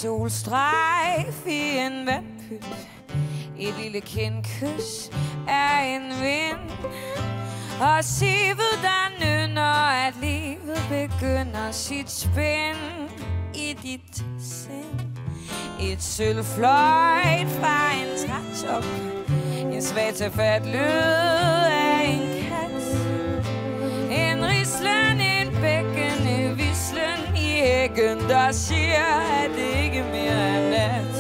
solstrejf i en vandpyt. Et lille kindkys af en vind. Og sivet, der nynner, at livet begynder sit spin i dit sind. Et sølvfløjt fra en trætop. En svag tilfat lyd af en kat. En rislen, en bækken, en vislen i hækken, der siger, at det ikke mere er nat.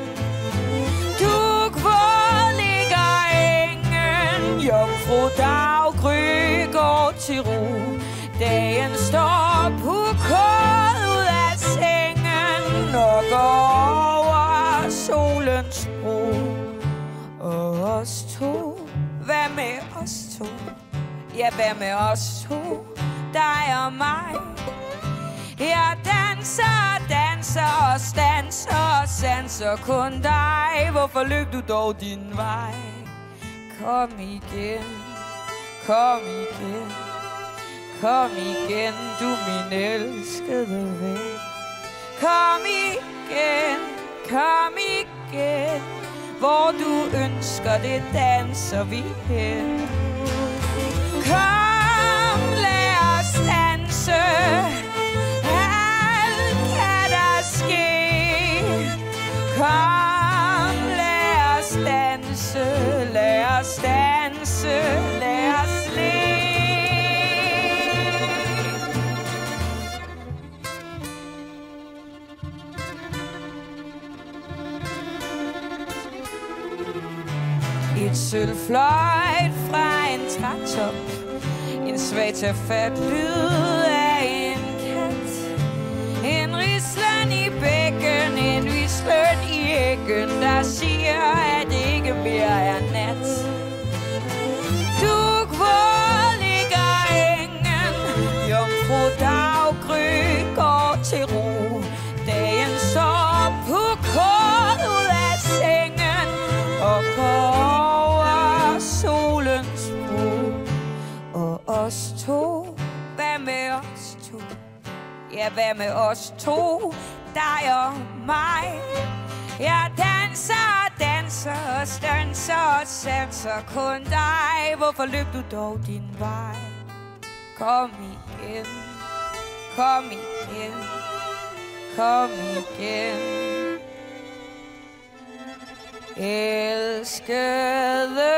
Du, hvor ligger engen, jomfru daggry går til ro. Dagen står pukket ud af sengen og går over solens bro. Og os to, hvad med os to? Ja, hvad med os to? Dig og mig. Jeg danser, danser og stanser og sanser kun dig. Hvorfor løb du dog din vej? Kom igen, kom igen, kom igen, du min elskede ven. Kom igen, kom igen, hvor du ønsker det danser vi hen. Kom, lad os danse, alt kan der ske. Kom, lad os danse, lad os danse, lad os le. Et sølvfløjt fra en trætop. En svag tilfat lyd af en kat. En rislen i bækken, en vislen i hækken, der siger, at det ikke mere er nat. Du, hvor ligger engen, jomfru daggry går til ro. Dagen står pukket ud af sengen og går over solens bro. Og os to, hvad med os to? Ja, hvad med os to? Dig og mig. Jeg danser, danser og stanser og sanser kun dig. Hvorfor løb du dog din vej? Kom igen, kom igen, kom igen. Elskede